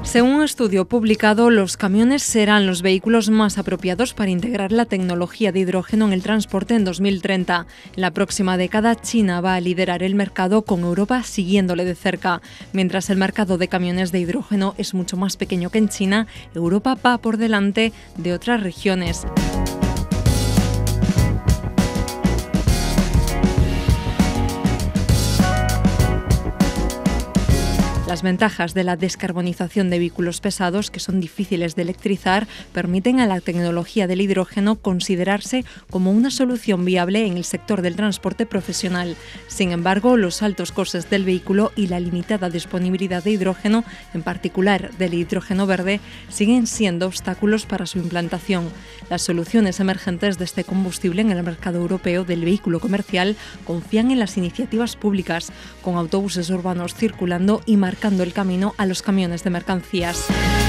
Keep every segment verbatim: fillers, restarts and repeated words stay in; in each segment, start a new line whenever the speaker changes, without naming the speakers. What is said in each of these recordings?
Según un estudio publicado, los camiones serán los vehículos más apropiados para integrar la tecnología de hidrógeno en el transporte en dos mil treinta. En la próxima década, China va a liderar el mercado, con Europa siguiéndole de cerca. Mientras el mercado de camiones de hidrógeno es mucho más pequeño que en China, Europa va por delante de otras regiones. Las ventajas de la descarbonización de vehículos pesados, que son difíciles de electrizar, permiten a la tecnología del hidrógeno considerarse como una solución viable en el sector del transporte profesional. Sin embargo, los altos costes del vehículo y la limitada disponibilidad de hidrógeno, en particular del hidrógeno verde, siguen siendo obstáculos para su implantación. Las soluciones emergentes de este combustible en el mercado europeo del vehículo comercial confían en las iniciativas públicas, con autobuses urbanos circulando y marcando el camino a los camiones de mercancías.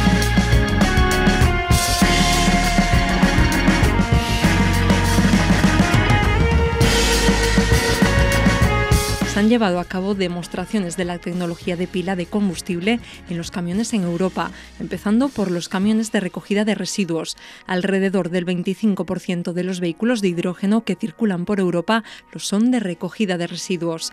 Se han llevado a cabo demostraciones de la tecnología de pila de combustible en los camiones en Europa, empezando por los camiones de recogida de residuos. Alrededor del veinticinco por ciento de los vehículos de hidrógeno que circulan por Europa lo son de recogida de residuos.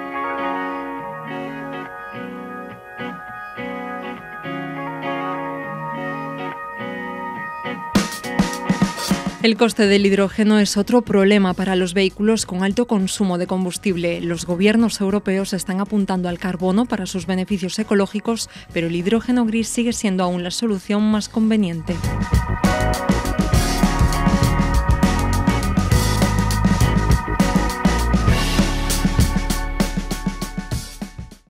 El coste del hidrógeno es otro problema para los vehículos con alto consumo de combustible. Los gobiernos europeos están apuntando al carbono para sus beneficios ecológicos, pero el hidrógeno gris sigue siendo aún la solución más conveniente.